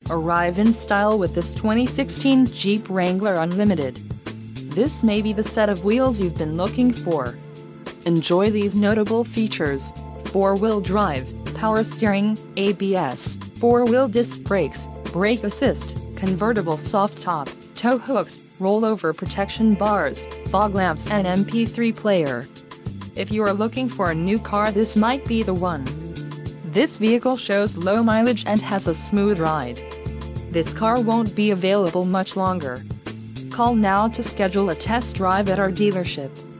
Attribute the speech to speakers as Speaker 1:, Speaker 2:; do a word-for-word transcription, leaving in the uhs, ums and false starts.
Speaker 1: Arrive in style with this twenty sixteen Jeep Wrangler Unlimited. This may be the set of wheels you've been looking for. Enjoy these notable features: four-wheel drive, power steering, A B S, four-wheel disc brakes, brake assist, convertible soft top, tow hooks, rollover protection bars, fog lamps and M P three player. If you are looking for a new car, this might be the one. This vehicle shows low mileage and has a smooth ride. This car won't be available much longer. Call now to schedule a test drive at our dealership.